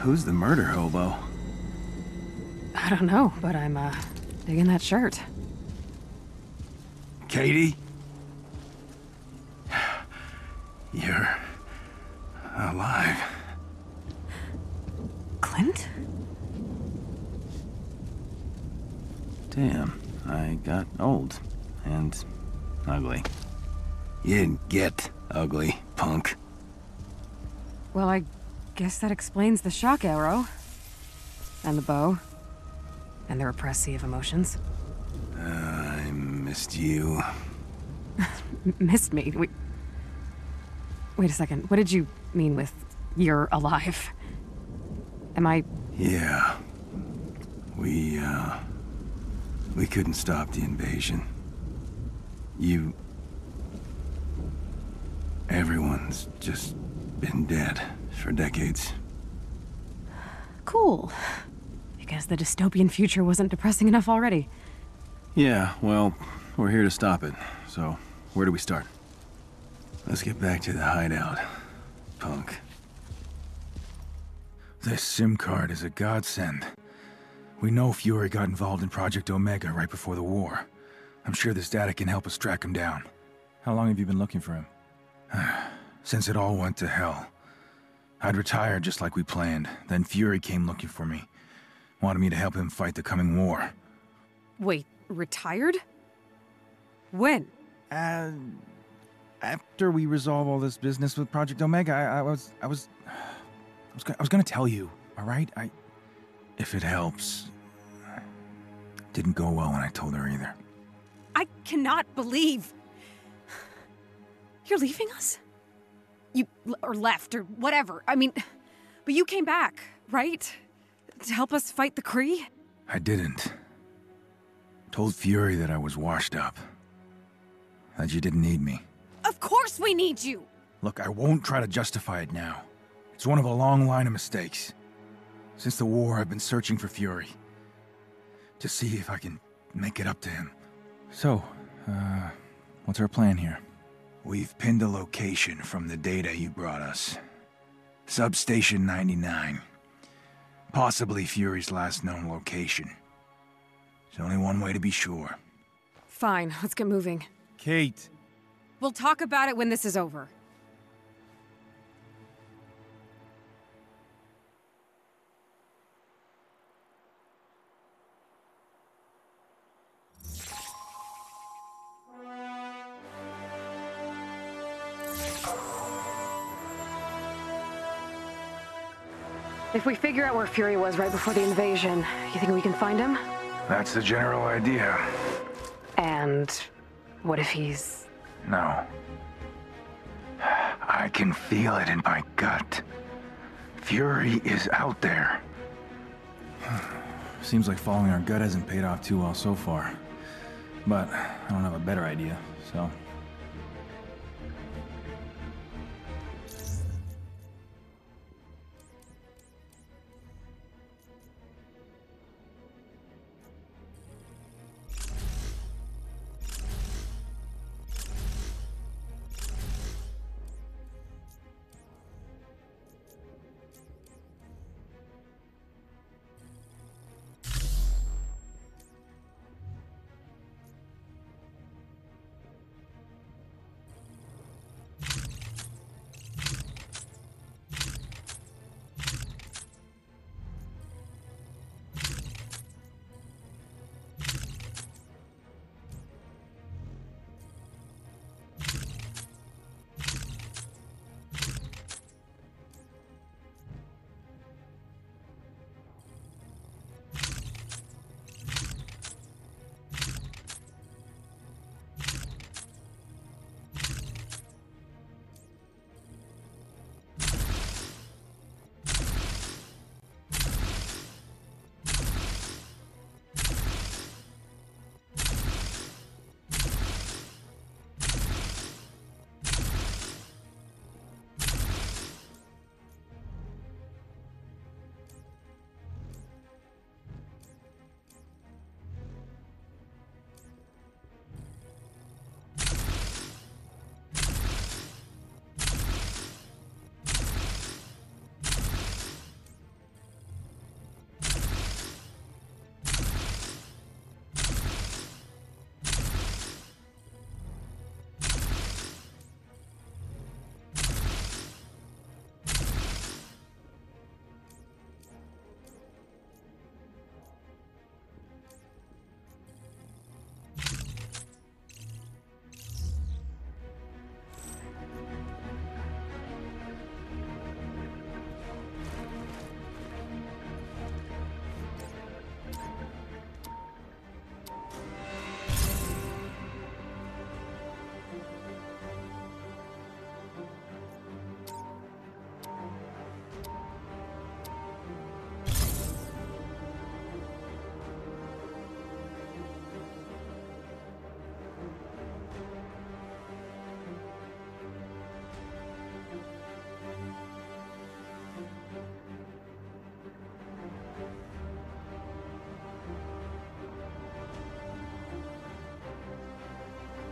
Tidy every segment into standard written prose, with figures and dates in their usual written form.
Who's the murder hobo? I don't know, but I'm, digging that shirt. Katie? You're alive. Clint? Damn, I got old. And ugly. You didn't get ugly, punk. Well, I guess that explains the shock arrow. And the bow. And the repressed sea of emotions. I missed you. Missed me? Wait a second. What did you mean with you're alive? Am I... Yeah. We couldn't stop the invasion. Everyone's just been dead for decades. Cool. I guess the dystopian future wasn't depressing enough already. Yeah, well, we're here to stop it. So, where do we start? Let's get back to the hideout, punk. This SIM card is a godsend. We know Fury got involved in Project Omega right before the war. I'm sure this data can help us track him down. How long have you been looking for him? Since it all went to hell. I'd retired just like we planned. Then Fury came looking for me. Wanted me to help him fight the coming war. Wait, retired? When? After we resolve all this business with Project Omega, I was gonna tell you, all right? If it helps. Didn't go well when I told her either. I cannot believe... You're leaving us? Or left, or whatever. I mean, but you came back, right? To help us fight the Kree? I didn't. Told Fury that I was washed up. That you didn't need me. Of course we need you! Look, I won't try to justify it now. It's one of a long line of mistakes. Since the war, I've been searching for Fury. To see if I can make it up to him. So, what's our plan here? We've pinned a location from the data you brought us. Substation 99. Possibly Fury's last known location. There's only one way to be sure. Fine, let's get moving. Kate! We'll talk about it when this is over. If we figure out where Fury was right before the invasion, you think we can find him? That's the general idea. And what if he's... No. I can feel it in my gut. Fury is out there. Seems like following our gut hasn't paid off too well so far. But I don't have a better idea, so...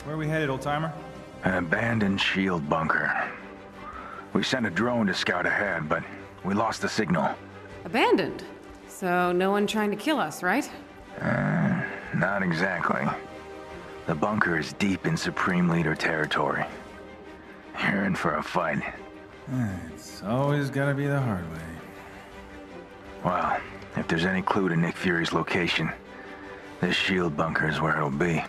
Where are we headed, old-timer? An abandoned shield bunker. We sent a drone to scout ahead, but we lost the signal. Abandoned? So no one trying to kill us, right? Not exactly. The bunker is deep in Supreme Leader territory. You're in for a fight. It's always gotta be the hard way. Well, if there's any clue to Nick Fury's location, this shield bunker is where it'll be.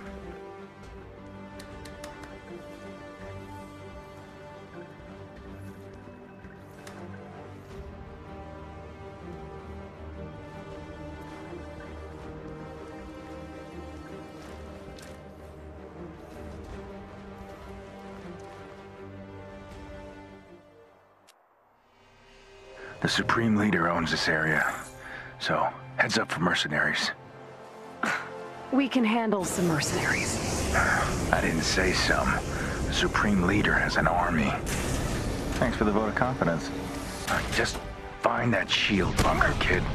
The Supreme Leader owns this area, so heads up for mercenaries. We can handle some mercenaries. I didn't say some. The Supreme Leader has an army. Thanks for the vote of confidence. Just find that shield bunker, kid.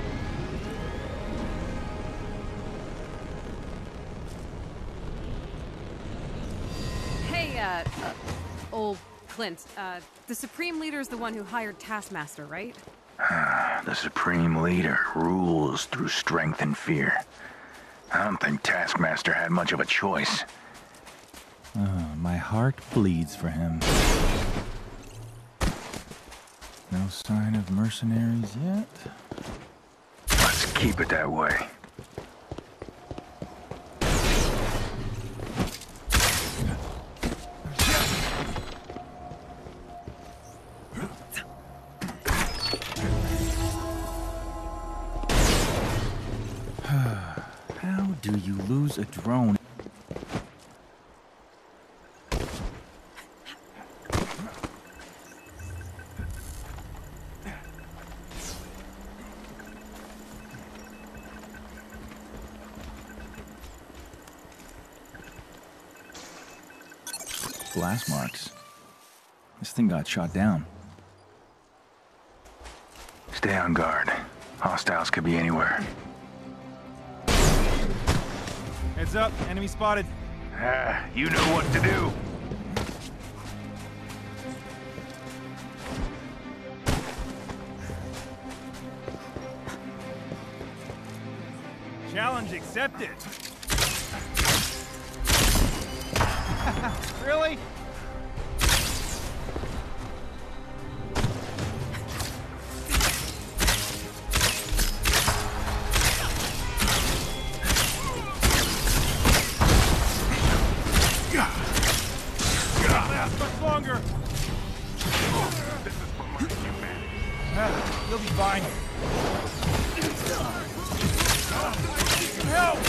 Hey, old Clint, the Supreme Leader's the one who hired Taskmaster, right? The Supreme Leader rules through strength and fear. I don't think Taskmaster had much of a choice. My heart bleeds for him. No sign of mercenaries yet? Let's keep it that way. How do you lose a drone? Blast marks. This thing got shot down. Stay on guard. Hostiles could be anywhere. Heads up, enemy spotted. You know what to do. Challenge accepted. Really? Longer. You'll be fine. Help!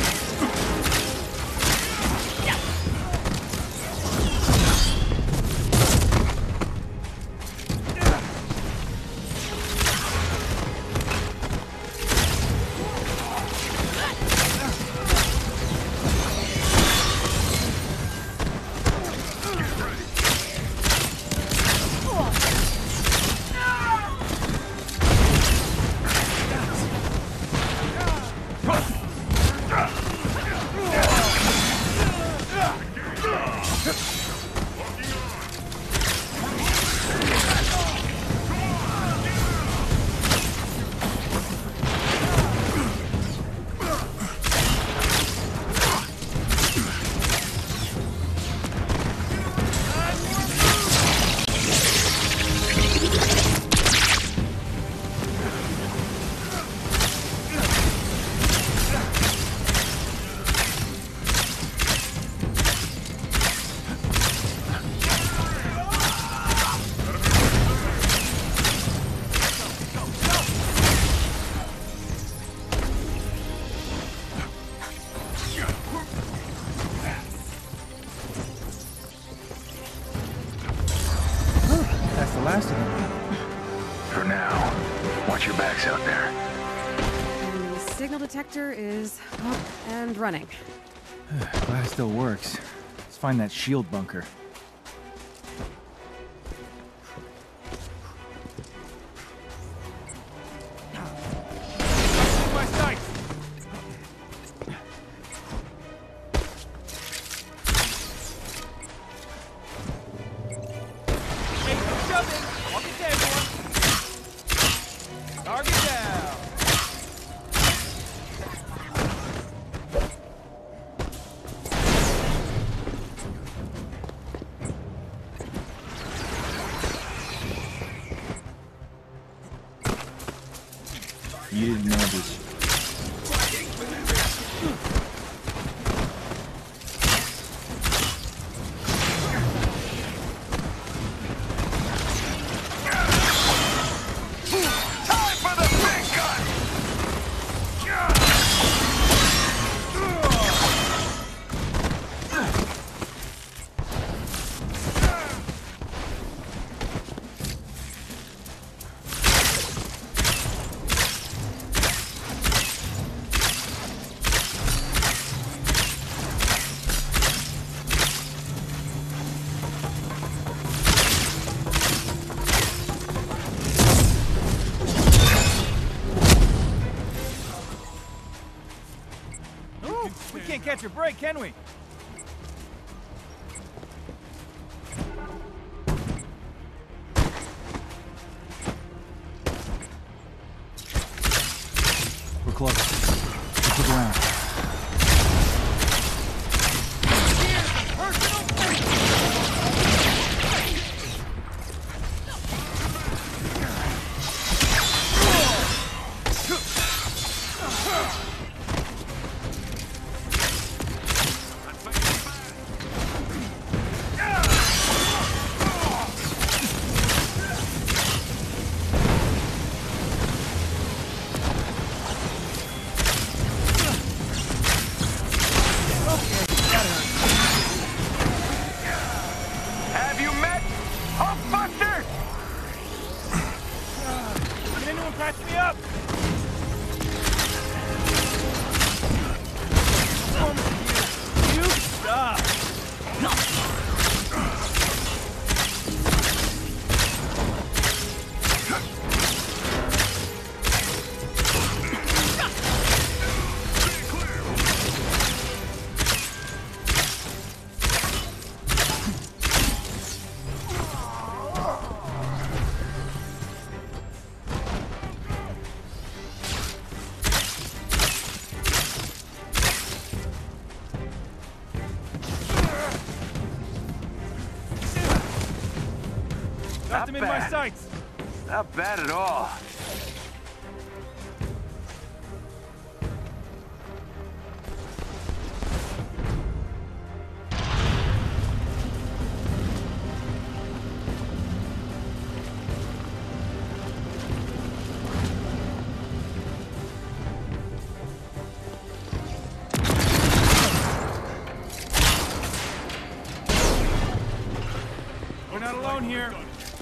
Last of them. For now, watch your backs out there. And the signal detector is up and running. Glad it still works. Let's find that shield bunker. My sights! can't catch a break, can we? We're close. Let's look around. Got them in my sights. Not bad at all. We're not alone here.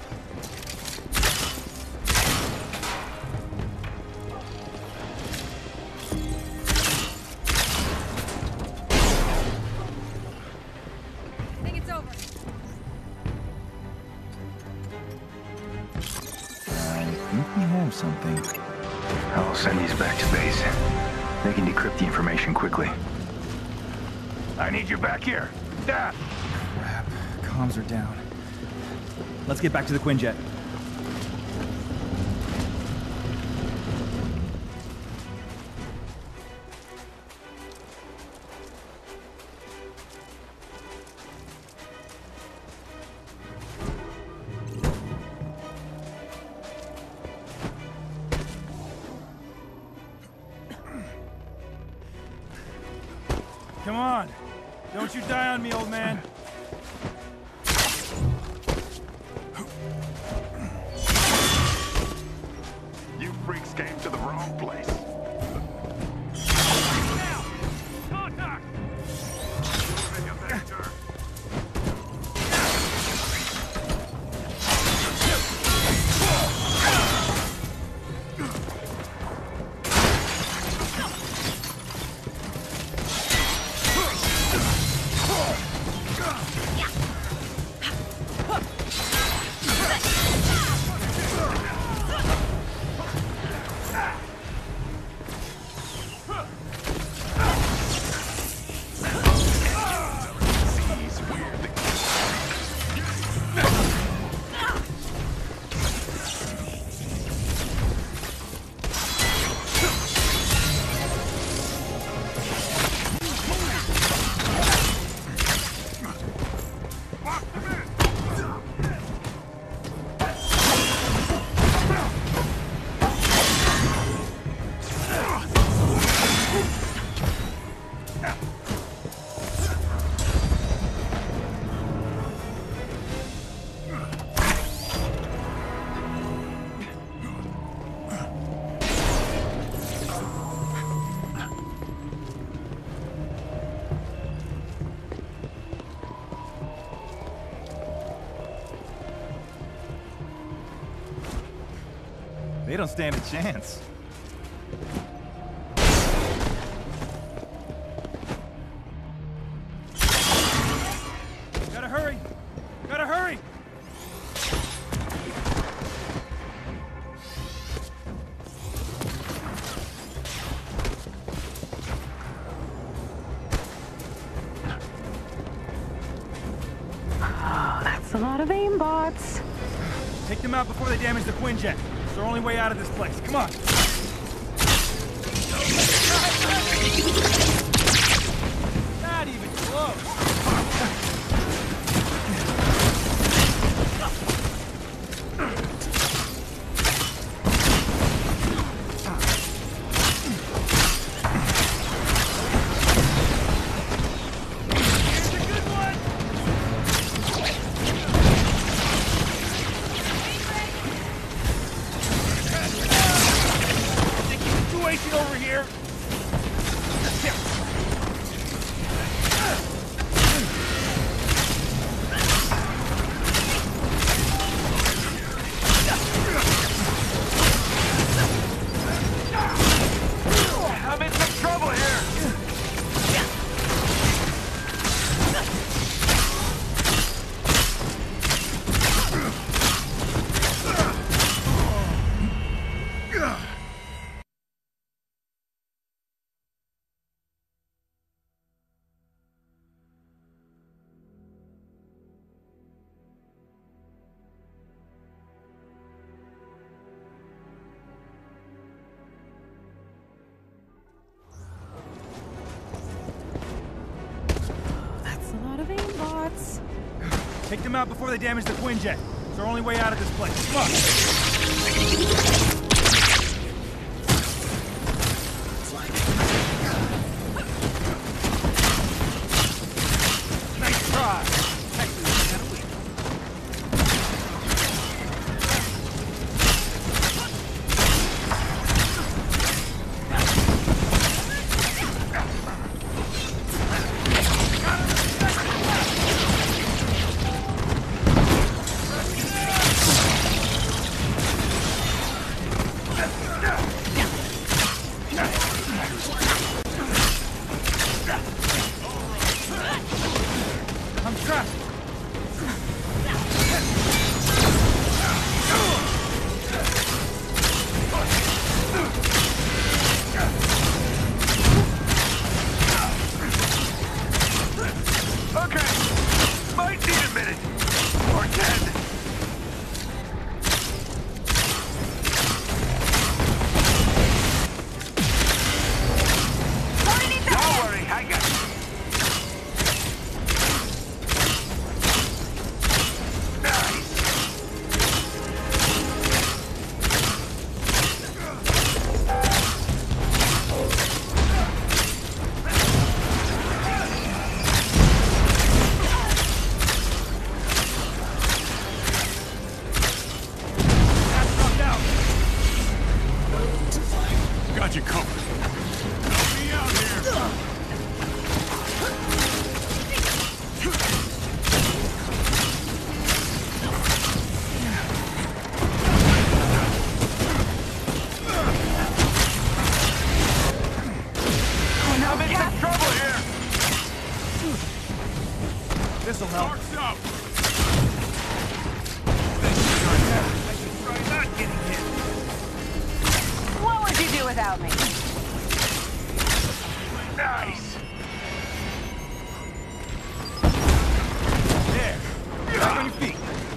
Something. I'll send these back to base. They can decrypt the information quickly. I need you back here. Dad! Crap. Comms are down. Let's get back to the Quinjet. Come on. Don't you die on me, old man. You freaks came to the wrong place. Now! Contact! They don't stand a chance. Gotta hurry! Gotta hurry! That's a lot of aimbots. Take them out before they damage the Quinjet. It's our only way out of this place. Come on. Not even close. Over here. I'm in some trouble here. That's a lot of aimbots. Take them out before they damage the Quinjet. It's our only way out of this place. Come on. Nice try. Actually, we got a lead. I'm trapped. Okay. Might need a minute. Or 10. Don't worry, I got you. Nice. That's knocked out. Got you covered. Help me out here. I'm in some trouble here. This'll help. Mark's up. I should try not getting hit. What would you do without me? Nice. There. Back on your feet.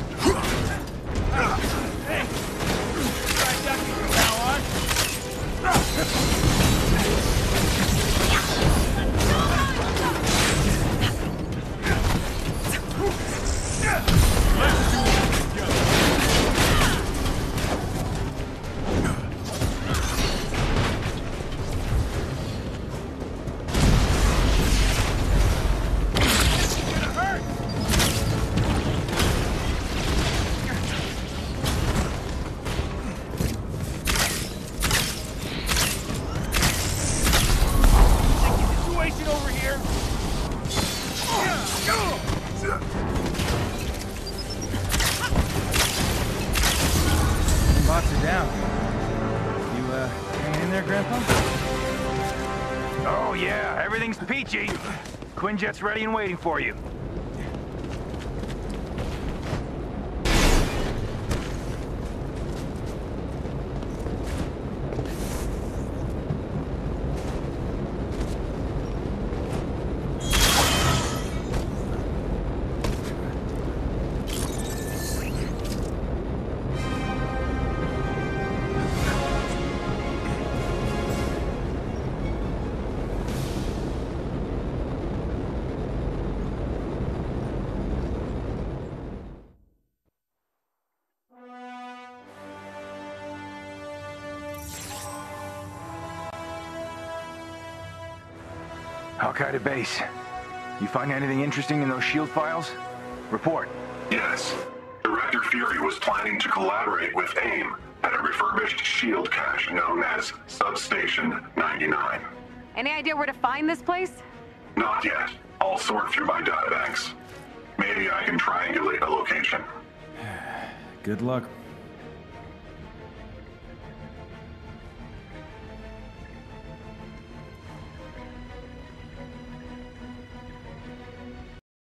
Hey. Try ducking from now on. Situation over here. Bots are down. You, hanging in there, Grandpa? Oh, yeah. Everything's peachy. Quinjet's ready and waiting for you. Hawkeye to base. You find anything interesting in those SHIELD files? Report. Yes. Director Fury was planning to collaborate with AIM at a refurbished SHIELD cache known as Substation 99. Any idea where to find this place? Not yet. I'll sort through my databanks. Maybe I can triangulate a location. Good luck.